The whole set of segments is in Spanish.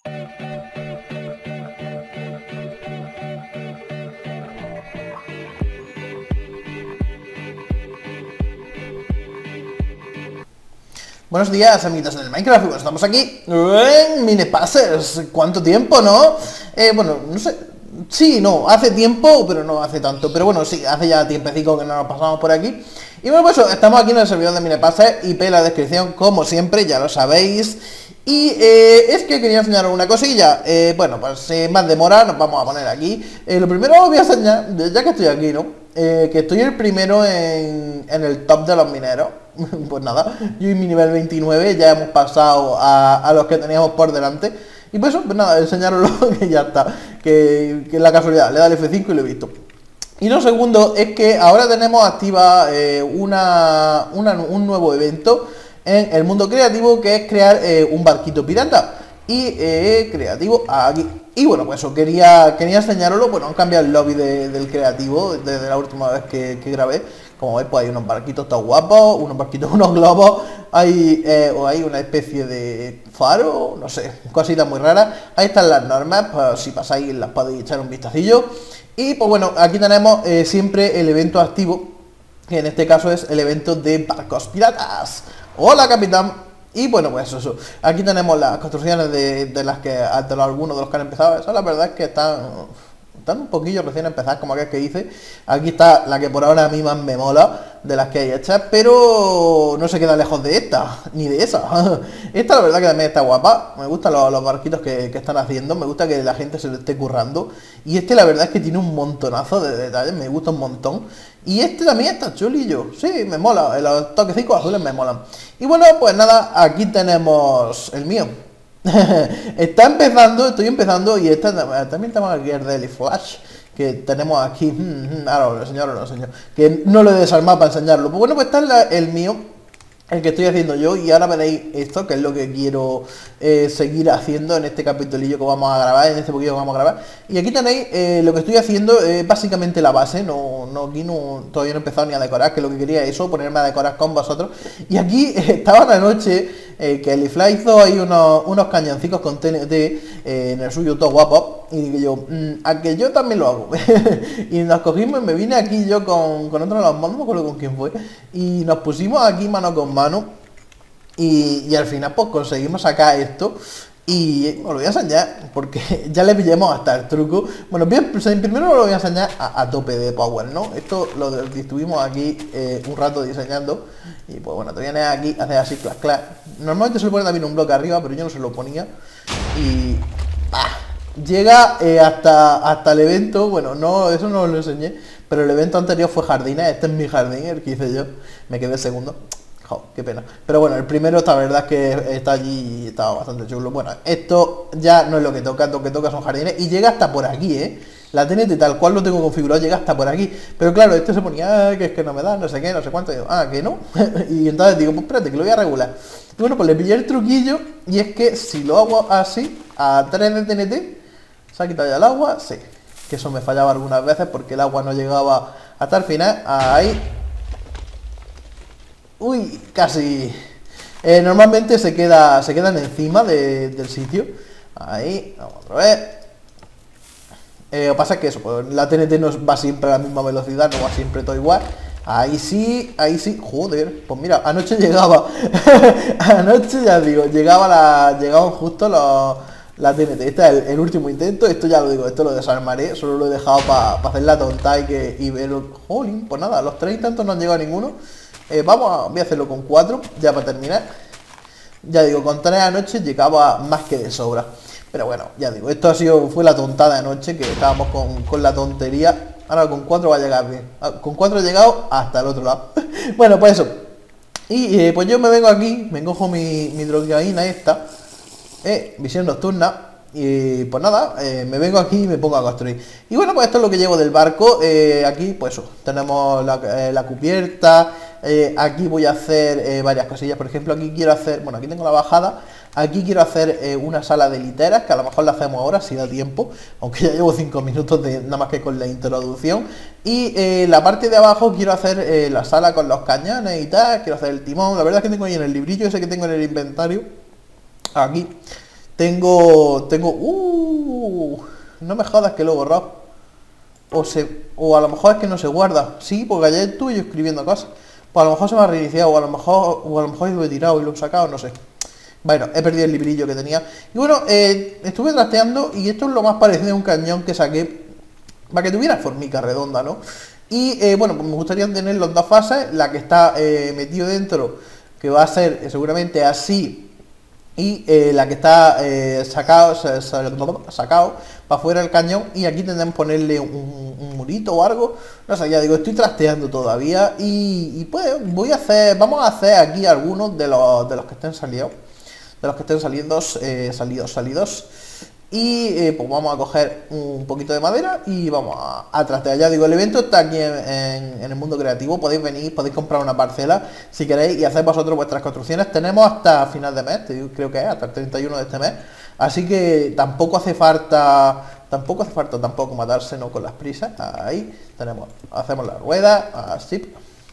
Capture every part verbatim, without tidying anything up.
Buenos días, amiguitos del Minecraft, bueno, estamos aquí en Minepassers. ¿Cuánto tiempo, no? Eh, bueno, no sé, sí, no, hace tiempo, pero no hace tanto. Pero bueno, sí, hace ya tiempecico que no nos pasamos por aquí. Y bueno, pues estamos aquí en el servidor de Minepassers, I P en la descripción, como siempre, ya lo sabéis. Y eh, es que quería enseñaros una cosilla. eh, Bueno, pues sin más demora, nos vamos a poner aquí. eh, Lo primero os voy a enseñar, ya que estoy aquí, ¿no? Eh, que estoy el primero en, en el top de los mineros. Pues nada, yo y mi nivel veintinueve ya hemos pasado a, a los que teníamos por delante. Y pues eso, pues nada, enseñaroslo que ya está. Que, que es la casualidad, le da el F cinco y lo he visto. Y lo segundo es que ahora tenemos activa eh, una, una, un nuevo evento en el mundo creativo, que es crear eh, un barquito pirata. Y eh, creativo aquí. Y bueno, pues eso, quería, quería enseñaroslo. Bueno, han cambiado el lobby de, del creativo desde la última vez que, que grabé. Como veis, pues hay unos barquitos tan guapos, unos barquitos, unos globos, hay, eh, o hay una especie de faro, no sé, cositas muy raras. Ahí están las normas, pues si pasáis las podéis echar un vistacillo. Y pues bueno, aquí tenemos eh, siempre el evento activo, que en este caso es el evento de barcos piratas. ¡Hola, capitán! Y bueno, pues eso, aquí tenemos las construcciones de, de las que, de algunos de los que han empezado. Eso la verdad es que están... Están un poquillo recién empezadas, como aquel que hice. Aquí está la que por ahora a mí más me mola de las que hay hechas, pero no se queda lejos de esta, ni de esa. Esta la verdad que también está guapa. Me gustan los, los barquitos que, que están haciendo, me gusta que la gente se lo esté currando. Y este la verdad es que tiene un montonazo de detalles, me gusta un montón. Y este también está chulillo, sí, me mola, los toquecitos azules me molan. Y bueno, pues nada, aquí tenemos el mío. Está empezando, estoy empezando. Y esta, también tenemos aquí el Daily Flash, que tenemos aquí. Ahora lo enseño, ahora lo enseño, que no lo he desarmado para enseñarlo. Pues bueno, pues está el, el mío, el que estoy haciendo yo. Y ahora veréis esto, que es lo que quiero eh, seguir haciendo en este capitulillo que vamos a grabar, en este poquillo que vamos a grabar. Y aquí tenéis eh, lo que estoy haciendo, eh, básicamente la base. No, no, aquí no, todavía no he empezado ni a decorar, que lo que quería es eso, ponerme a decorar con vosotros. Y aquí eh, estaba la noche eh, que el Fly hizo ahí unos, unos cañoncicos con T N T eh, en el suyo, todo guapo. Y digo yo, mmm, a que yo también lo hago. Y nos cogimos y me vine aquí yo con, con otro de los mods, no me acuerdo con quién fue. Y nos pusimos aquí mano con mano. Y, y al final pues conseguimos sacar esto. Y os lo voy a enseñar, porque ya le pillamos hasta el truco. Bueno, bien, primero lo voy a enseñar a, a tope de power, ¿no? Esto lo estuvimos aquí eh, un rato diseñando. Y pues bueno, te vienes aquí, haces así, clac, clac. Normalmente se le pone también un bloque arriba, pero yo no se lo ponía. Y... ¡ah! Llega eh, hasta, hasta el evento. Bueno, no, eso no os lo enseñé, pero el evento anterior fue jardines. Este es mi jardín, el que hice yo. Me quedé segundo. Jo, qué pena. Pero bueno, el primero, esta verdad es que está allí y estaba bastante chulo. Bueno, esto ya no es lo que toca, lo que toca son jardines. Y llega hasta por aquí, ¿eh? La T N T tal cual lo tengo configurado, llega hasta por aquí. Pero claro, este se ponía, ah, que es que no me da, no sé qué, no sé cuánto. Y digo, ah, que no. Y entonces digo, pues espérate, que lo voy a regular. Y bueno, pues le pillé el truquillo. Y es que si lo hago así, a tres de T N T, se ha quitado ya el agua, sí. Que eso me fallaba algunas veces porque el agua no llegaba hasta el final. Ahí. Uy, casi. Eh, normalmente se queda, se quedan encima de, del sitio. Ahí, vamos a ver. Eh, lo que pasa es que eso, pues, la T N T no va siempre a la misma velocidad, no va siempre todo igual. Ahí sí, ahí sí, joder, pues mira, anoche llegaba. Anoche ya digo, llegaba la. Llegaban justo los. La T N T, este es el, el último intento. Esto ya lo digo, esto lo desarmaré. Solo lo he dejado para pa hacer la tonta y que y ver. Jolín, pues nada, los tres intentos no han llegado a ninguno. Eh, vamos a, voy a hacerlo con cuatro, ya para terminar. Ya digo, con tres anoche llegaba más que de sobra. Pero bueno, ya digo, esto ha sido, fue la tontada de anoche, que estábamos con, con la tontería. Ahora con cuatro va a llegar bien. Con cuatro he llegado hasta el otro lado. Bueno, pues eso. Y eh, pues yo me vengo aquí, me cojo mi, mi drogaína esta. Eh, visión nocturna. Y pues nada, eh, me vengo aquí y me pongo a construir. Y bueno, pues esto es lo que llevo del barco. eh, Aquí, pues eso, tenemos la, eh, la cubierta. eh, Aquí voy a hacer eh, varias cosillas. Por ejemplo, aquí quiero hacer, bueno, aquí tengo la bajada. Aquí quiero hacer eh, una sala de literas, que a lo mejor la hacemos ahora si da tiempo, aunque ya llevo cinco minutos de, nada más que con la introducción. Y eh, la parte de abajo quiero hacer eh, la sala con los cañones y tal. Quiero hacer el timón. La verdad es que tengo ahí en el librillo ese que tengo en el inventario. Aquí Tengo, tengo, uh, no me jodas que lo he borrado. O se, o a lo mejor es que no se guarda. Sí, porque ayer estuve yo escribiendo cosas. Pues a lo mejor se me ha reiniciado, o a lo mejor, o a lo mejor lo he tirado y lo he sacado, no sé. Bueno, he perdido el librillo que tenía. Y bueno, eh, estuve trasteando y esto es lo más parecido a un cañón que saqué para que tuviera formica redonda, ¿no? Y eh, bueno, pues me gustaría tener las dos fases, la que está eh, metido dentro, que va a ser eh, seguramente así, y eh, la que está eh, sacado, sacado para afuera del cañón, y aquí tendremos que ponerle un, un murito o algo, no sé, ya digo, estoy trasteando todavía, y, y pues voy a hacer, vamos a hacer aquí algunos de los, de los que estén salidos, de los que estén saliendo, eh, salidos, salidos, y eh, pues vamos a coger un poquito de madera y vamos a, a trastear. Ya digo, el evento está aquí en, en, en el mundo creativo, podéis venir, podéis comprar una parcela si queréis y hacer vosotros vuestras construcciones. Tenemos hasta final de mes, creo que es hasta el treinta y uno de este mes, así que tampoco hace falta tampoco hace falta tampoco matarse, ¿no? Con las prisas. Ahí tenemos, hacemos la rueda así,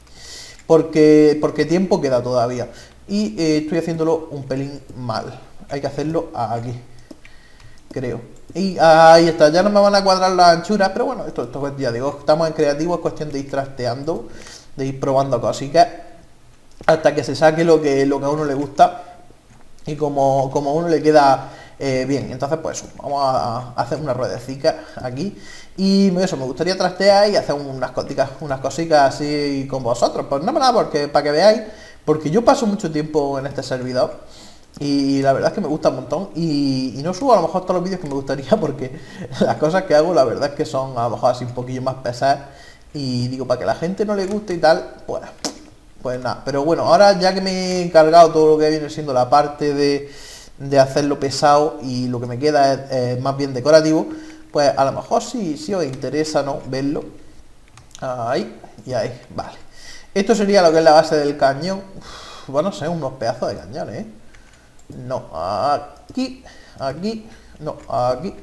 porque porque tiempo queda todavía y eh, estoy haciéndolo un pelín mal, hay que hacerlo aquí, creo. Y ahí está, ya no me van a cuadrar las anchuras, pero bueno, esto, esto ya digo, estamos en creativo, es cuestión de ir trasteando, de ir probando cositas, hasta que se saque lo que, lo que a uno le gusta y como, como a uno le queda eh, bien. Entonces pues vamos a, a hacer una ruedecica aquí y eso, me gustaría trastear y hacer unas cositas, unas cositas así con vosotros, pues no nada, porque para que veáis, porque yo paso mucho tiempo en este servidor. Y la verdad es que me gusta un montón y, y no subo a lo mejor todos los vídeos que me gustaría porque las cosas que hago la verdad es que son a lo mejor así un poquillo más pesadas y digo, para que la gente no le guste y tal, pues, pues nada. Pero bueno, ahora ya que me he cargado todo lo que viene siendo la parte de, de hacerlo pesado y lo que me queda es, es más bien decorativo, pues a lo mejor sí, sí os interesa, ¿no? Verlo. Ahí y ahí, vale. Esto sería lo que es la base del cañón. Uf, bueno, sé, unos pedazos de cañones, ¿eh? No, aquí, aquí, no, aquí,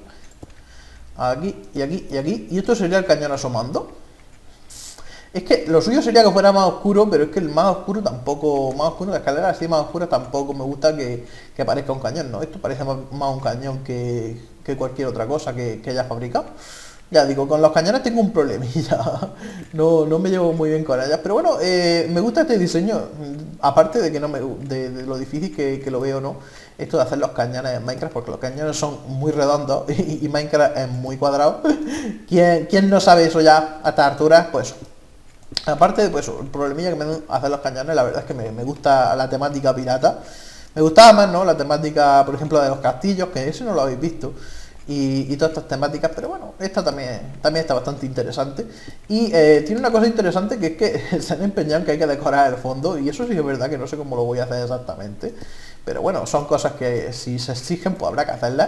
aquí y aquí y aquí. Y esto sería el cañón asomando. Es que lo suyo sería que fuera más oscuro, pero es que el más oscuro tampoco, más oscuro, la escalera así más oscura tampoco me gusta que, que parezca un cañón, ¿no? Esto parece más, más un cañón que, que cualquier otra cosa que, que haya fabricado. Ya digo, con los cañones tengo un problemilla, no, no me llevo muy bien con ellas, pero bueno, eh, me gusta este diseño, aparte de que no me de, de lo difícil que, que lo veo, ¿no? Esto de hacer los cañones en Minecraft, porque los cañones son muy redondos y, y Minecraft es muy cuadrado. ¿Quién, ¿Quién no sabe eso ya a estas alturas? Pues aparte de pues, el problemilla que me dan hacer los cañones, la verdad es que me, me gusta la temática pirata. Me gustaba más, ¿no? La temática, por ejemplo, de los castillos, que eso no lo habéis visto. Y, y todas estas temáticas, pero bueno, esta también, también está bastante interesante. Y eh, tiene una cosa interesante que es que se han empeñado en que hay que decorar el fondo. Y eso sí es verdad que no sé cómo lo voy a hacer exactamente. Pero bueno, son cosas que si se exigen, pues habrá que hacerlas.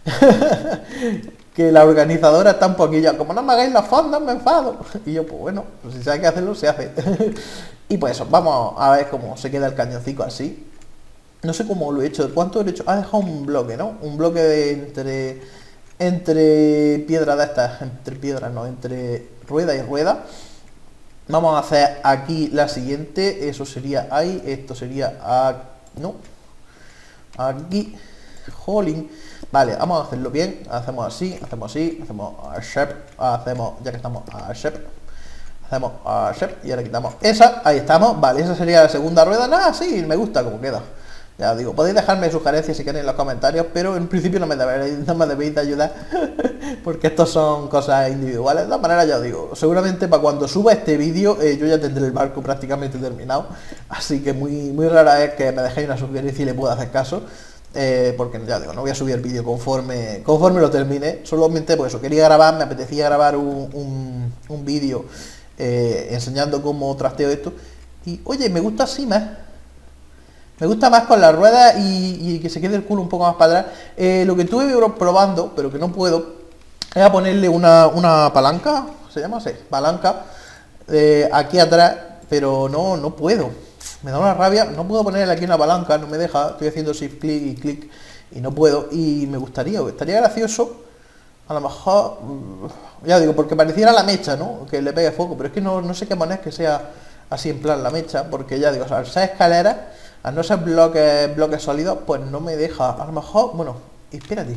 Que la organizadora está un poquillo, como no me hagáis las fondas, me enfado. Y yo, pues bueno, pues si se hay que hacerlo, se hace. Y pues eso, vamos a ver cómo se queda el cañoncito así. No sé cómo lo he hecho, ¿cuánto he hecho? Ha dejado un bloque, ¿no? Un bloque de entre, entre piedras de estas, entre piedras, no, entre rueda y rueda. Vamos a hacer aquí la siguiente, eso sería ahí, esto sería aquí, no, aquí, jolín. Vale, vamos a hacerlo bien, hacemos así, hacemos así, hacemos a shape, hacemos, ya que estamos a shape, hacemos a shape y ahora quitamos esa, ahí estamos, vale, esa sería la segunda rueda. Nada, sí, me gusta como queda. Ya digo, podéis dejarme sugerencias si queréis en los comentarios, pero en principio no me debéis, no me debéis de ayudar, porque estos son cosas individuales. De todas maneras, ya os digo, seguramente para cuando suba este vídeo eh, yo ya tendré el barco prácticamente terminado, así que muy, muy rara es que me dejéis una sugerencia y le pueda hacer caso, eh, porque ya digo, no voy a subir el vídeo conforme, conforme lo termine, solamente por eso, quería grabar, me apetecía grabar un, un, un vídeo eh, enseñando cómo trasteo esto, y oye, me gusta así más. Me gusta más con la rueda y, y que se quede el culo un poco más para atrás. Eh, lo que estuve probando, pero que no puedo, es a ponerle una, una palanca, ¿se llama así? Palanca, eh, aquí atrás, pero no, no puedo. Me da una rabia, no puedo ponerle aquí una palanca, no me deja, estoy haciendo shift clic y clic y no puedo. Y me gustaría, estaría gracioso, a lo mejor, ya digo, porque pareciera la mecha, ¿no? Que le pegue fuego, pero es que no, no sé qué poner que sea así en plan la mecha, porque ya digo, o sea, al ser escaleras, al no ser bloques, bloques sólidos, pues no me deja. A lo mejor, bueno, espérate.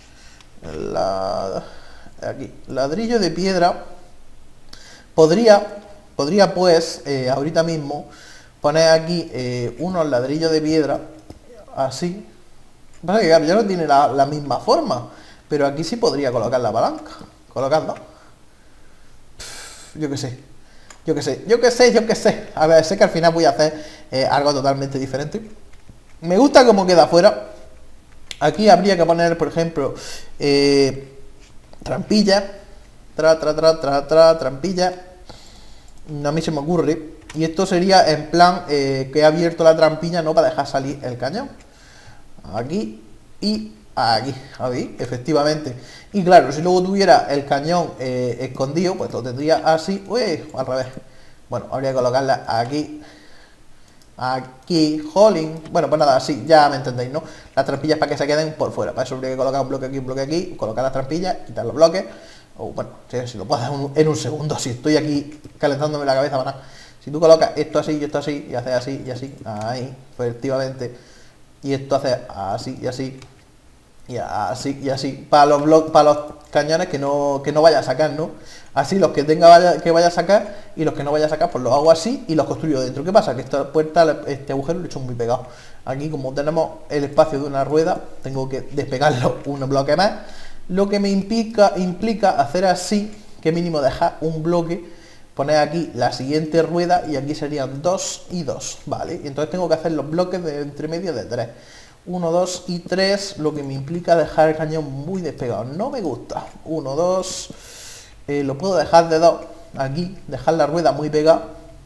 La, aquí, ladrillo de piedra. Podría, podría pues, eh, ahorita mismo, poner aquí eh, unos ladrillos de piedra, así. Pasa que claro, ya no tiene la, la misma forma, pero aquí sí podría colocar la palanca. Colocando. Yo qué sé. Yo qué sé, yo qué sé, yo qué sé. A ver, sé que al final voy a hacer eh, algo totalmente diferente. Me gusta cómo queda afuera. Aquí habría que poner, por ejemplo, eh, trampilla. Tra, tra, tra, tra, tra, trampilla. A mí se me ocurre. Y esto sería en plan eh, que he abierto la trampilla, no para dejar salir el cañón. Aquí y aquí, ¿habéis? Efectivamente. Y claro, si luego tuviera el cañón eh, escondido, pues lo tendría así, uy, al revés. Bueno, habría que colocarla aquí, aquí, holding. Bueno, pues nada, así, ya me entendéis, ¿no? Las trampillas para que se queden por fuera. Para eso habría que colocar un bloque aquí, un bloque aquí, colocar las trampillas, quitar los bloques. O bueno, si, si lo puedo hacer en un segundo, si estoy aquí calentándome la cabeza para nada. Si tú colocas esto así y esto así, y haces así y así, ahí, efectivamente. Y esto hace así y así. Y así y así, para los bloques, para los cañones que no, que no vaya a sacar, ¿no? Así los que tenga vaya, que vaya a sacar y los que no vaya a sacar, pues los hago así y los construyo dentro. ¿Qué pasa? Que esta puerta, este agujero lo he hecho muy pegado. Aquí, como tenemos el espacio de una rueda, tengo que despegarlo un bloque más. Lo que me implica, implica hacer así, que mínimo dejar un bloque, poner aquí la siguiente rueda y aquí serían dos y dos, ¿vale? Y entonces tengo que hacer los bloques de entre medio de tres. uno, dos y tres, lo que me implica dejar el cañón muy despegado. No me gusta. uno, dos, eh, lo puedo dejar de dos, aquí, dejar la rueda muy pegada.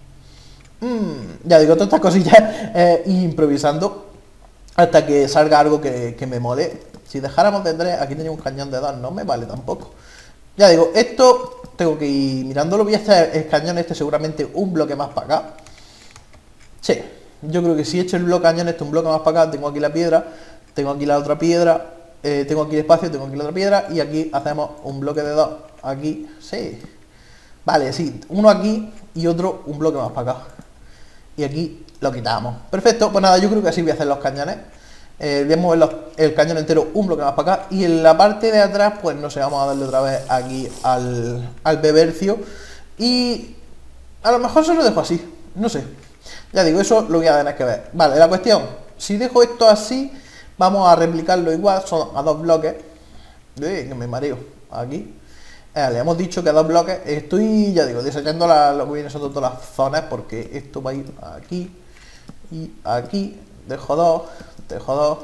Mm, ya digo, todas estas cosillas eh, improvisando hasta que salga algo que, que me mole. Si dejáramos de tres, aquí tenía un cañón de dos, no me vale tampoco. Ya digo, esto tengo que ir mirándolo. Voy a hacer el cañón este seguramente un bloque más para acá. Sí. Yo creo que si echo el bloque cañón este un bloque más para acá, tengo aquí la piedra, tengo aquí la otra piedra, eh, tengo aquí el espacio, tengo aquí la otra piedra y aquí hacemos un bloque de dos, aquí, sí. Vale, sí, uno aquí y otro un bloque más para acá. Y aquí lo quitamos. Perfecto, pues nada, yo creo que así voy a hacer los cañones. Eh, voy a mover los, el cañón entero un bloque más para acá y en la parte de atrás, pues no sé, vamos a darle otra vez aquí al, al bebercio y a lo mejor se lo dejo así, no sé. Ya digo, eso lo voy a tener que ver. Vale, la cuestión, si dejo esto así, vamos a replicarlo igual, son a dos bloques. Eh, que me mareo. Aquí. Eh, le hemos dicho que a dos bloques. Estoy, ya digo, diseñando la, lo que viene siendo todas las zonas, porque esto va a ir aquí y aquí. Dejo dos, dejo dos,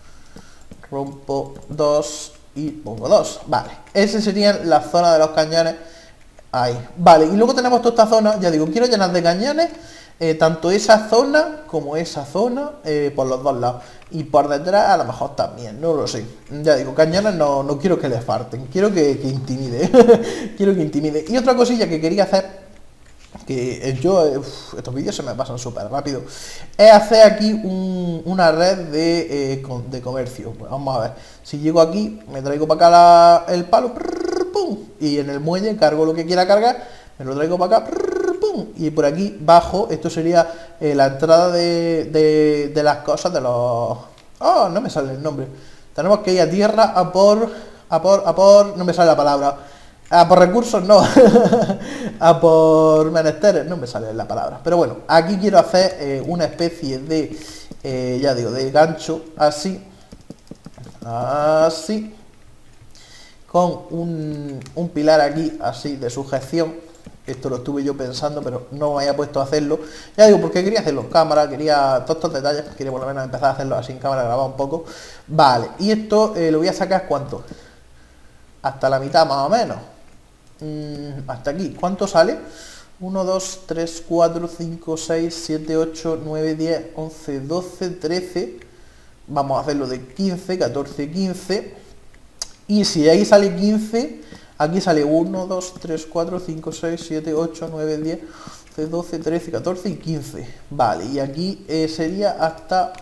rompo dos y pongo dos. Vale, ese serían las zonas de los cañones. Ahí. Vale, y luego tenemos toda esta zona, ya digo, quiero llenar de cañones. Eh, tanto esa zona como esa zona eh, por los dos lados y por detrás a lo mejor también, no lo sé. Ya digo, cañones no, no quiero que les falten, quiero que, que intimide. Quiero que intimide. Y otra cosilla que quería hacer, que yo, eh, uf, estos vídeos se me pasan súper rápido, es hacer aquí un, una red de, eh, de comercio. Pues vamos a ver, si llego aquí, me traigo para acá la, el palo, prrr, pum, y en el muelle cargo lo que quiera cargar, me lo traigo para acá, prrr, y por aquí bajo, esto sería eh, la entrada de, de, de las cosas, de los... Oh, no me sale el nombre. Tenemos que ir a tierra a por... A por... A por... No me sale la palabra. A por recursos, no. A por menesteres, no me sale la palabra. Pero bueno, aquí quiero hacer eh, una especie de... Eh, ya digo, de gancho, así. Así. Con un, un pilar aquí, así, de sujeción. Esto lo estuve yo pensando, pero no me había puesto a hacerlo. Ya digo, porque quería hacerlo en cámara, quería todos estos detalles, quería por lo menos empezar a hacerlo así en cámara, grabar un poco. Vale, y esto eh, lo voy a sacar, ¿cuánto? Hasta la mitad más o menos. Mm, hasta aquí, ¿cuánto sale? uno, dos, tres, cuatro, cinco, seis, siete, ocho, nueve, diez, once, doce, trece. Vamos a hacerlo de quince, catorce, quince. Y si ahí sale quince... Aquí sale uno, dos, tres, cuatro, cinco, seis, siete, ocho, nueve, diez, once, doce, trece, catorce y quince. Vale, y aquí eh, sería hasta...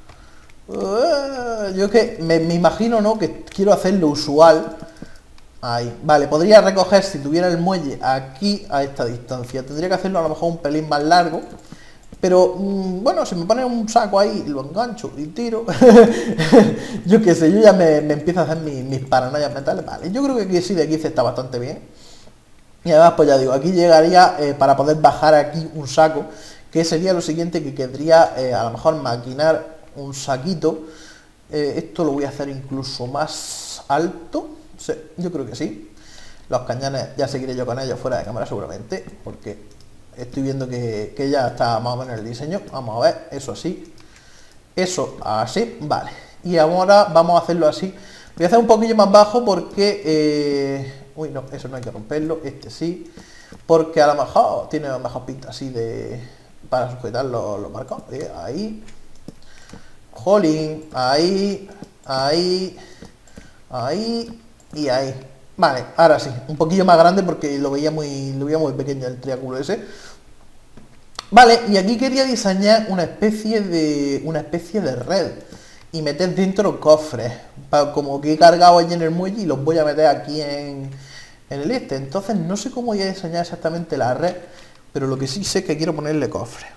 Uh, yo que me, me imagino, ¿no? Que quiero hacer lo usual. Ahí, vale, podría recoger si tuviera el muelle aquí a esta distancia. Tendría que hacerlo a lo mejor un pelín más largo. Pero, mmm, bueno, si me pone un saco ahí, lo engancho y tiro. Yo qué sé, yo ya me, me empiezo a hacer mis, mis paranoias mentales. Vale, yo creo que aquí sí de quince está bastante bien. Y además, pues ya digo, aquí llegaría eh, para poder bajar aquí un saco, que sería lo siguiente que querría eh, a lo mejor maquinar un saquito. Eh, esto lo voy a hacer incluso más alto. Sí, yo creo que sí. Los cañones ya seguiré yo con ellos fuera de cámara seguramente, porque estoy viendo que, que ya está más o menos el diseño. Vamos a ver, eso así, eso así, vale. Y ahora vamos a hacerlo así. Voy a hacer un poquillo más bajo porque... Eh, uy, no, eso no hay que romperlo, este sí. Porque a lo mejor tiene la mejor pinta así de... para sujetar los, los marcos. ¿Eh? Ahí. Jolín, ahí, ahí, ahí y ahí. Vale, ahora sí, un poquillo más grande porque lo veía muy, lo veía muy pequeño el triángulo ese. Vale, y aquí quería diseñar una especie de una especie de red y meter dentro cofres, para, como que he cargado allí en el muelle y los voy a meter aquí en, en el este. Entonces no sé cómo voy a diseñar exactamente la red, pero lo que sí sé es que quiero ponerle cofres.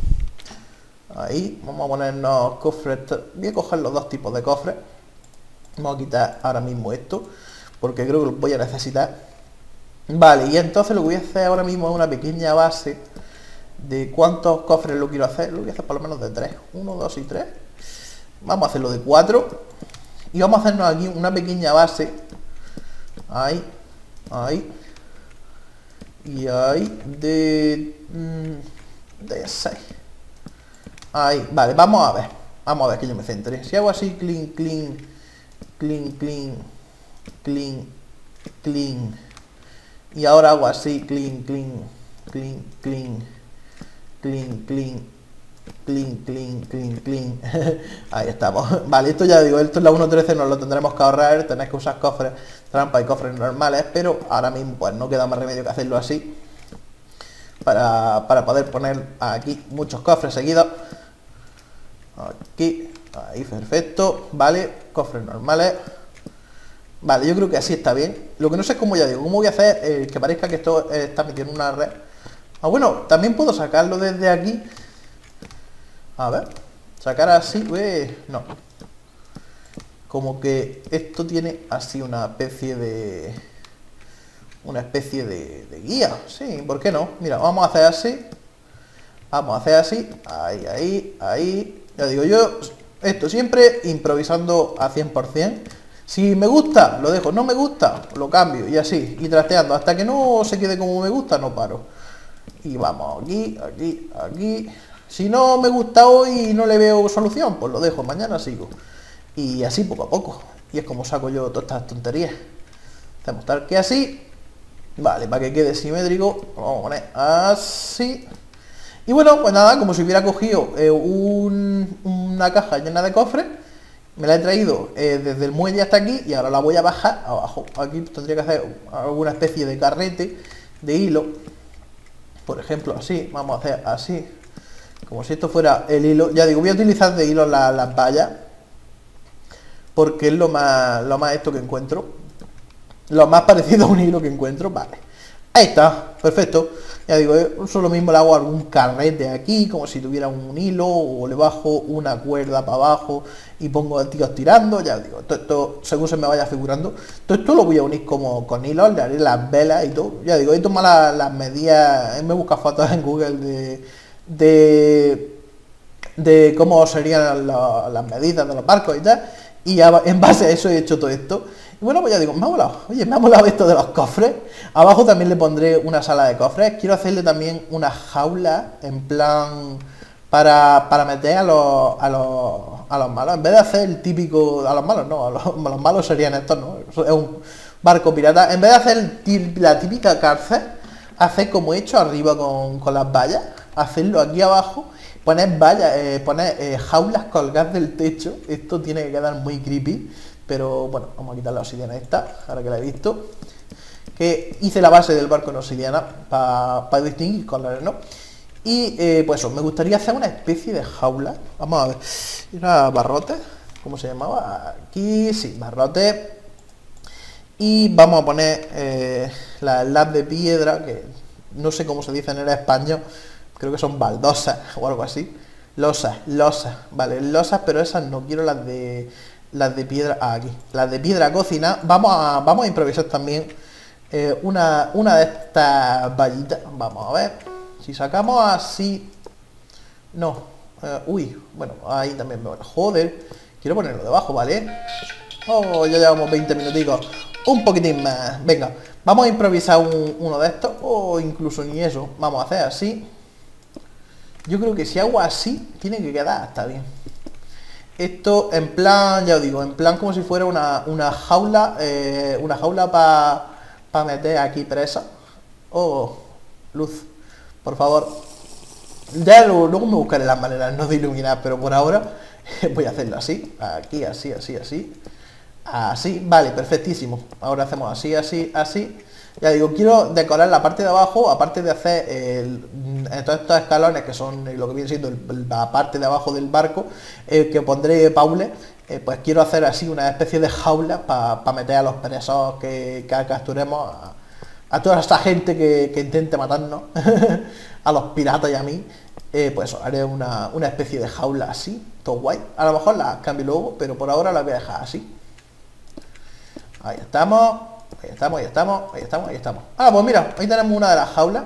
Ahí, vamos a ponernos cofres. Voy a coger los dos tipos de cofres. Vamos a quitar ahora mismo esto, porque creo que los voy a necesitar. Vale, y entonces lo que voy a hacer ahora mismo es una pequeña base de cuántos cofres lo quiero hacer. Lo voy a hacer por lo menos de tres. Uno, dos y tres. Vamos a hacerlo de cuatro. Y vamos a hacernos aquí una pequeña base. Ahí, ahí. Y ahí de... de seis. Ahí, vale, vamos a ver. Vamos a ver que yo me centre. Si hago así, clean, clean, clean, clean, clean, clean. Y ahora hago así, clean, clean, clean, clean, clean, clean, clean, clean, clean, clean. Ahí estamos. Vale, esto ya digo, esto es la uno punto trece, nos lo tendremos que ahorrar. Tenéis que usar cofres trampa y cofres normales, pero ahora mismo pues no queda más remedio que hacerlo así. Para, para poder poner aquí muchos cofres seguidos. Aquí, ahí, perfecto. Vale, cofres normales. Vale, yo creo que así está bien. Lo que no sé es cómo, ya digo, cómo voy a hacer eh, que parezca que esto eh, está metido en una red. Ah, bueno, también puedo sacarlo desde aquí. A ver, sacar así, eh, no. Como que esto tiene así una especie de... una especie de, de guía. Sí, ¿por qué no? Mira, vamos a hacer así. Vamos a hacer así. Ahí, ahí, ahí. Ya digo yo, esto siempre improvisando a cien por cien. Si me gusta, lo dejo. No me gusta, lo cambio. Y así, y trasteando. Hasta que no se quede como me gusta, no paro. Y vamos aquí, aquí, aquí. Si no me gusta hoy y no le veo solución, pues lo dejo. Mañana sigo. Y así poco a poco. Y es como saco yo todas estas tonterías. Hacemos tal que así. Vale, para que quede simétrico, vamos a poner así. Y bueno, pues nada, como si hubiera cogido eh, un, una caja llena de cofres, me la he traído eh, desde el muelle hasta aquí y ahora la voy a bajar abajo. Aquí tendría que hacer alguna especie de carrete de hilo. Por ejemplo, así, vamos a hacer así. Como si esto fuera el hilo. Ya digo, voy a utilizar de hilo las la vallas, porque es lo más, lo más esto que encuentro. Lo más parecido a un hilo que encuentro, vale. Ahí está, perfecto. Ya digo, eso lo mismo le hago algún carrete aquí, como si tuviera un hilo, o le bajo una cuerda para abajo y pongo tíos tirando. Ya digo, todo esto, según se me vaya figurando, todo esto lo voy a unir como con hilos, le haré las velas y todo. Ya digo, he tomado las, las medidas, me busca fotos en Google de, de, de cómo serían la, las medidas de los barcos y tal, y ya en base a eso he hecho todo esto. Y bueno, pues ya digo, me ha molado. Oye, me ha molado esto de los cofres. Abajo también le pondré una sala de cofres. Quiero hacerle también una jaula, en plan, para, para meter a los, a, los, a los malos. En vez de hacer el típico... A los malos no, a los, a los malos serían estos, ¿no? Es un barco pirata. En vez de hacer la típica cárcel, hacer como he hecho arriba con, con las vallas. Hacerlo aquí abajo. Poner vallas, eh, poner eh, jaulas colgadas del techo. Esto tiene que quedar muy creepy. Pero bueno, vamos a quitar la obsidiana esta, ahora que la he visto. Que hice la base del barco en obsidiana para pa distinguir colores, ¿no? Y eh, pues eso, me gustaría hacer una especie de jaula. Vamos a ver, era barrote, ¿cómo se llamaba? Aquí, sí, barrote. Y vamos a poner eh, la slab de piedra, que no sé cómo se dice en el español, Creo que son baldosas o algo así. Losas, losas, vale, losas, pero esas no quiero las de las de piedra, ah, aquí, las de piedra cocina. Vamos a, vamos a improvisar también eh, una, una de estas vallitas. Vamos a ver, si sacamos así, no, eh, uy, bueno, ahí también me joder, quiero ponerlo debajo, ¿vale? Oh, ya llevamos veinte minuticos, un poquitín más, venga, vamos a improvisar un, uno de estos, o incluso ni eso, vamos a hacer así. Yo creo que si hago así, tiene que quedar, está bien. Esto en plan, ya os digo, en plan como si fuera una, una jaula, eh, una jaula para pa meter aquí presa. Oh, luz, por favor. Ya luego, luego me buscaré las maneras, no de iluminar, pero por ahora voy a hacerlo así, aquí, así, así, así. Así, vale, perfectísimo. Ahora hacemos así, así, así. Ya digo, quiero decorar la parte de abajo, aparte de hacer el, todos estos escalones que son lo que viene siendo el, la parte de abajo del barco, eh, que pondré Paule, eh, pues quiero hacer así una especie de jaula para pa meter a los presos que, que capturemos, a, a toda esta gente que, que intente matarnos, a los piratas y a mí, eh, pues haré una, una especie de jaula así, todo guay. A lo mejor la cambio luego, pero por ahora la voy a dejar así. Ahí estamos. Ahí estamos, ahí estamos, ahí estamos, ahí estamos. Ah, pues mira, ahí tenemos una de las jaulas.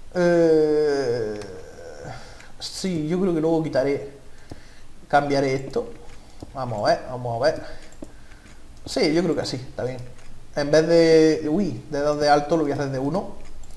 Eh... Sí, yo creo que luego quitaré, cambiaré esto. Vamos a ver, vamos a ver. Sí, yo creo que sí, está bien. En vez de, uy, de dos de alto lo voy a hacer de uno.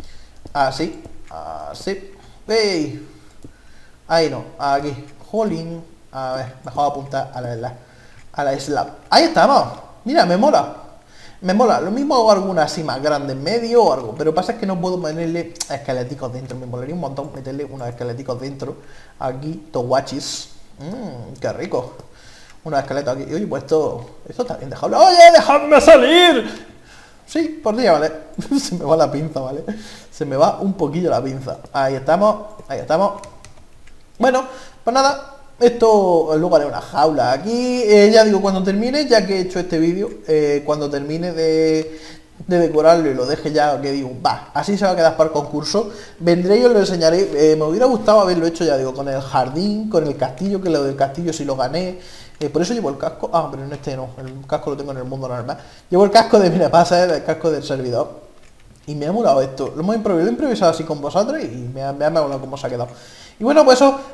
Así, así. ¡Ey! Ahí no, aquí. Jolín. A ver, mejor apuntar a la, a la slab. Ahí estamos. Mira, me mola. Me mola, lo mismo hago alguna así más grande en medio o algo, pero pasa es que no puedo ponerle esqueléticos dentro, me molaría un montón meterle unos esqueléticos dentro, aquí, toguachis, mmm, qué rico, unos esqueletos aquí, oye, pues esto, esto está bien, dejadlo, oye, dejadme salir, sí, por día, vale, se me va la pinza, vale, se me va un poquillo la pinza, ahí estamos, ahí estamos, bueno, pues nada. Esto luego haré una jaula aquí, eh, ya digo, cuando termine, ya que he hecho este vídeo, eh, cuando termine de, de decorarlo y lo deje ya, que digo, va, así se va a quedar para el concurso, vendré y os lo enseñaré. Eh, me hubiera gustado haberlo hecho, ya digo, con el jardín, con el castillo, que lo del castillo sí lo gané, eh, por eso llevo el casco, ah, pero en este no, el casco lo tengo en el mundo normal, llevo el casco de Minepasa, el casco del servidor, y me ha molado esto, lo hemos improvisado, lo he improvisado así con vosotros y me ha, me ha molado cómo se ha quedado. Y bueno, pues eso,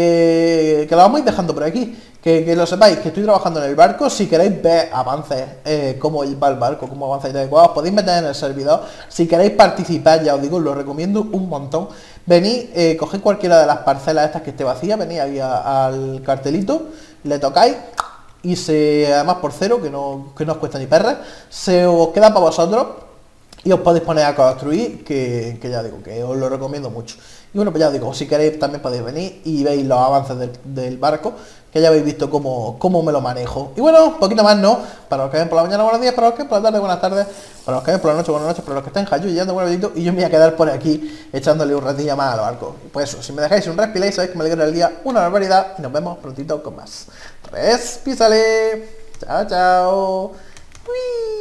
eh, que lo vamos a ir dejando por aquí, que, que lo sepáis, que estoy trabajando en el barco. Si queréis ver avances, eh, cómo va el barco, cómo avanza y tal, os podéis meter en el servidor. Si queréis participar, ya os digo, os lo recomiendo un montón. Venid, eh, coged cualquiera de las parcelas estas que esté vacía, venid ahí a, al cartelito, le tocáis y se, además por cero, que no, que no os cuesta ni perras, se os queda para vosotros y os podéis poner a construir, que, que ya digo, que os lo recomiendo mucho. Y bueno, pues ya digo, si queréis también podéis venir y veis los avances del, del barco, que ya habéis visto cómo, cómo me lo manejo. Y bueno, un poquito más no, para los que ven por la mañana, buenos días, para los que ven por la tarde, buenas tardes, para los que ven por la noche, buenas noches, para los que estén en Hayu y ando buen apetito, y yo me voy a quedar por aquí echándole un ratillo más al barco. Y pues eso, si me dejáis un respiráis, sabéis que me alegra el día, una barbaridad, y nos vemos prontito con más. Respísale. Chao, chao. Uy.